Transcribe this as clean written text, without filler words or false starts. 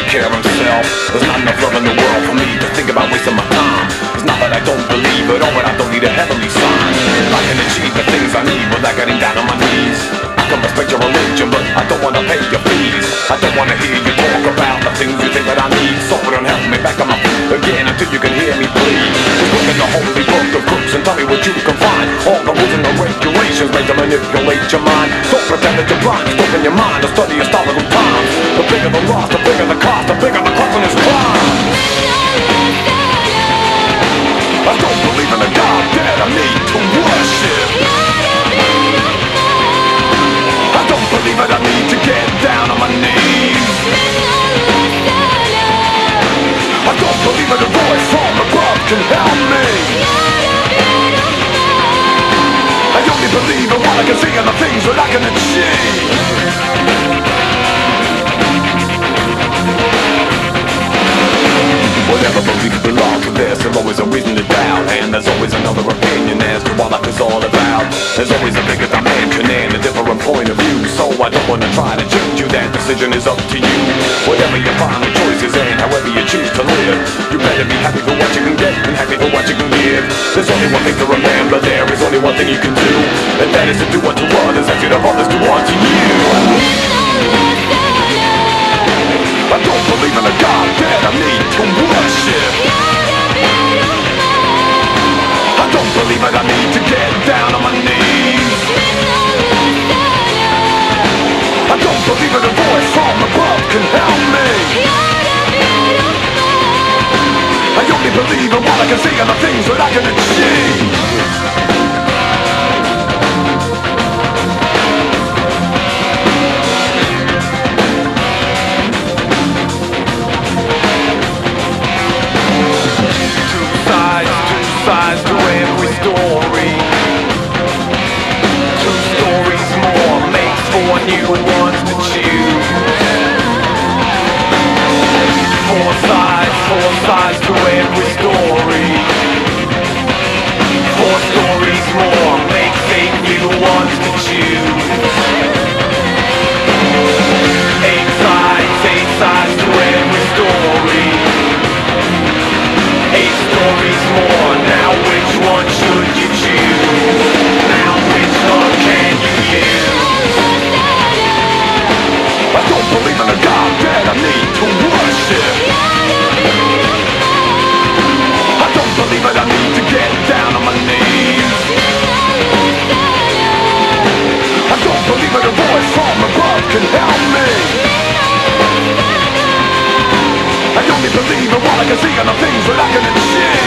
care of himself. There's not enough love in the world for me to think about wasting my time. It's not that I don't believe it, or that I don't need a heavenly sign. I can achieve the things I need without getting down on my knees. I can respect your religion, but I don't wanna pay your fees. I don't wanna hear you talk about the things you think that I need. So it don't help me back on my feet again until you can hear me plead. Just look in the holy book of crooks and tell me what you can find. All the rules and the regulations made to manipulate your mind. Don't pretend that you're blind, just open your mind to study historical times. The bigger the loss, the bigger the cost, the bigger the cost in this crime. I don't believe in a God that I need to worship. I don't believe that I need to get down on my knees. I don't believe that a voice from above can help me. I only believe in what I can see and the things that I can achieve. Whatever belief belongs to this, there's always a reason to doubt. And there's always another opinion as to what life is all about. There's always a bigger dimension and a different point of view. So I don't wanna try to change you, that decision is up to you. Whatever your final choices and however you choose to live, you better be happy for what you can get and happy for what you can give. There's only one thing to remember, there is only one thing you can do, and that is to do unto others as you'd have others do unto you. I don't believe in a God that I need to worship. I don't believe that I need to get down on my knees. I don't believe that a voice from above can help me. I only believe in what I can see and the things that I can achieve. Sides to every story. Two stories more makes four new ones to choose. Four sides to every story. Four stories more makes eight new ones to choose. Eight sides to every story. Eight stories more, now which one should you choose? Now which one can you use? I don't believe in a God that I need to worship. I don't believe that I need to get down on my knees. I don't believe that a voice from above can help me. I only believe in what I can see and the things that I can achieve.